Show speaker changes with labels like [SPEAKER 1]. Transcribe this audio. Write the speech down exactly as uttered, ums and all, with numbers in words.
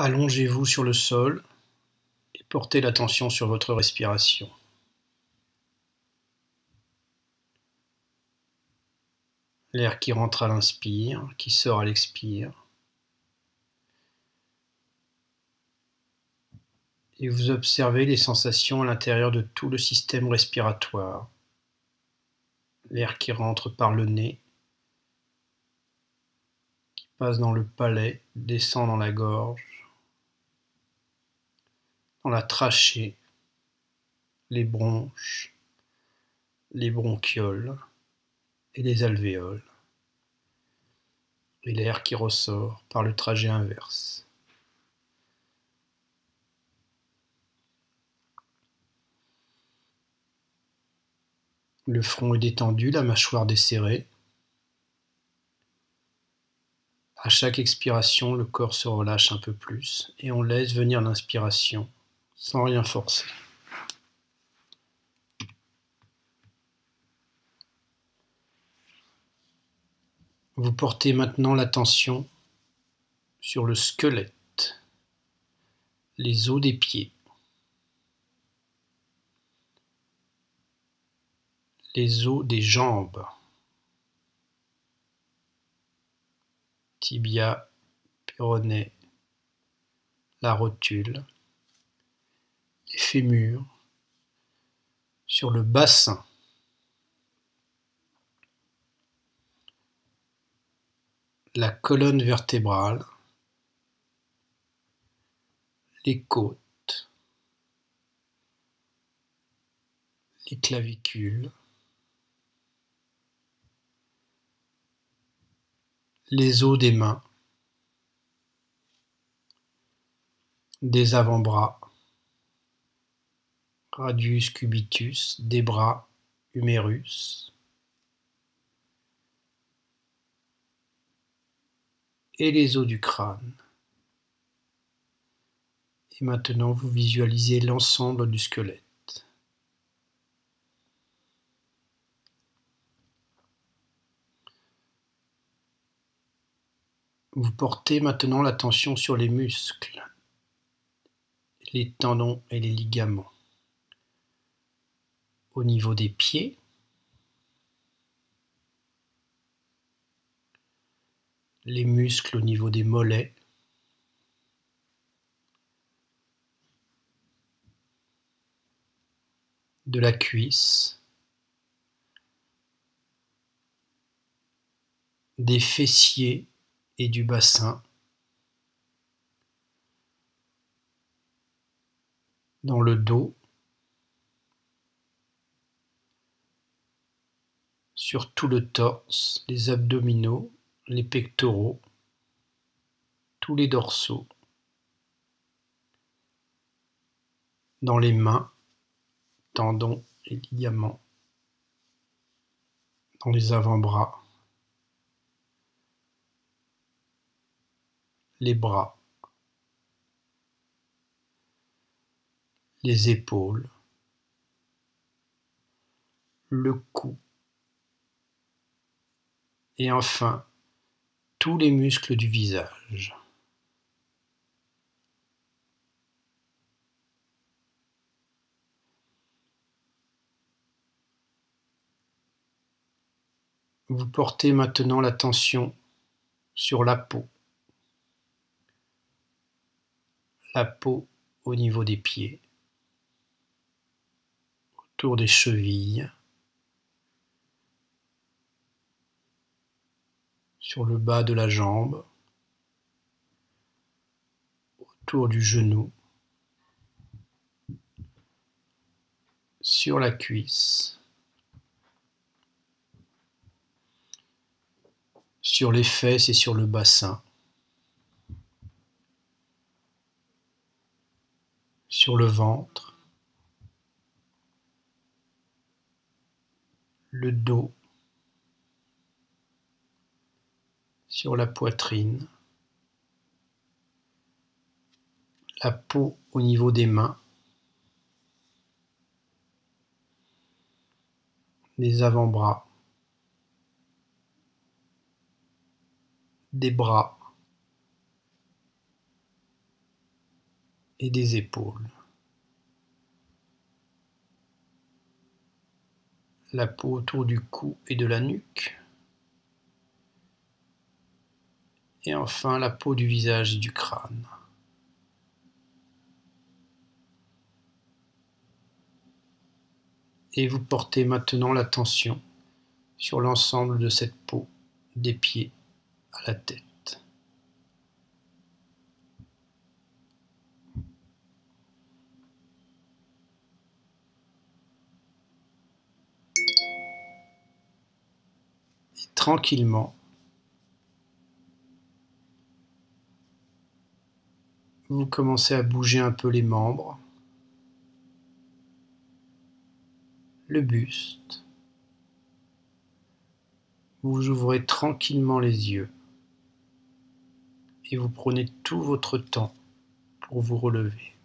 [SPEAKER 1] Allongez-vous sur le sol et portez l'attention sur votre respiration. L'air qui rentre à l'inspire, qui sort à l'expire. Et vous observez les sensations à l'intérieur de tout le système respiratoire. L'air qui rentre par le nez, qui passe dans le palais, descend dans la gorge, dans la trachée, les bronches, les bronchioles et les alvéoles. Et l'air qui ressort par le trajet inverse. Le front est détendu, la mâchoire desserrée. À chaque expiration, le corps se relâche un peu plus et on laisse venir l'inspiration sans rien forcer. Vous portez maintenant l'attention sur le squelette, les os des pieds, les os des jambes, tibia, péroné, la rotule, les fémurs, sur le bassin, la colonne vertébrale, les côtes, les clavicules, les os des mains, des avant-bras, radius cubitus, des bras, humérus, et les os du crâne. Et maintenant, vous visualisez l'ensemble du squelette. Vous portez maintenant l'attention sur les muscles, les tendons et les ligaments. Au niveau des pieds, les muscles au niveau des mollets, de la cuisse, des fessiers et du bassin, dans le dos, sur tout le torse, les abdominaux, les pectoraux, tous les dorsaux, dans les mains, tendons et ligaments, dans les avant-bras, les bras, les épaules, le cou, et enfin tous les muscles du visage. Vous portez maintenant l'attention sur la peau. La peau au niveau des pieds, autour des chevilles, sur le bas de la jambe, autour du genou, sur la cuisse, sur les fesses et sur le bassin, sur le ventre, le dos, sur la poitrine, la peau au niveau des mains, des avant-bras, des bras, et des épaules. La peau autour du cou et de la nuque. Et enfin la peau du visage et du crâne. Et vous portez maintenant l'attention sur l'ensemble de cette peau, des pieds à la tête. Et tranquillement, vous commencez à bouger un peu les membres, le buste. Vous ouvrez tranquillement les yeux et vous prenez tout votre temps pour vous relever.